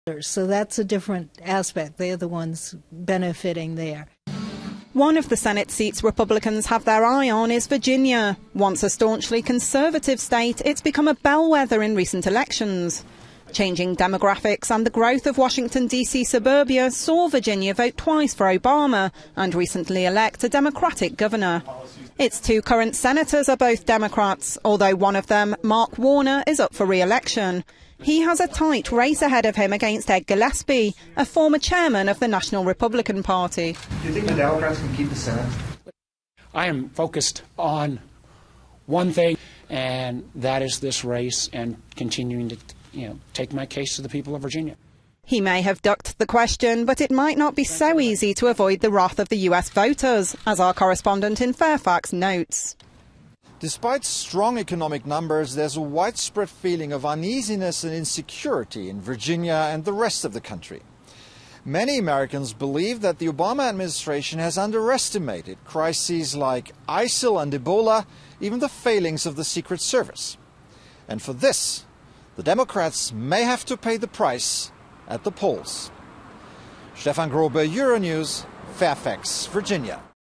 So that's a different aspect. They're the ones benefiting there. One of the Senate seats Republicans have their eye on is Virginia. Once a staunchly conservative state, it's become a bellwether in recent elections. Changing demographics and the growth of Washington, D.C. suburbia saw Virginia vote twice for Obama and recently elect a Democratic governor. Its two current senators are both Democrats, although one of them, Mark Warner, is up for re-election. He has a tight race ahead of him against Ed Gillespie, a former chairman of the National Republican Party. Do you think the Democrats can keep the Senate? I am focused on one thing, and that is this race and continuing to take my case to the people of Virginia. He may have ducked the question, but it might not be so easy to avoid the wrath of the US voters, as our correspondent in Fairfax notes. Despite strong economic numbers, there's a widespread feeling of uneasiness and insecurity in Virginia and the rest of the country. Many Americans believe that the Obama administration has underestimated crises like ISIL and Ebola, even the failings of the Secret Service. And for this, the Democrats may have to pay the price at the polls. Stefan Grobe, Euronews, Fairfax, Virginia.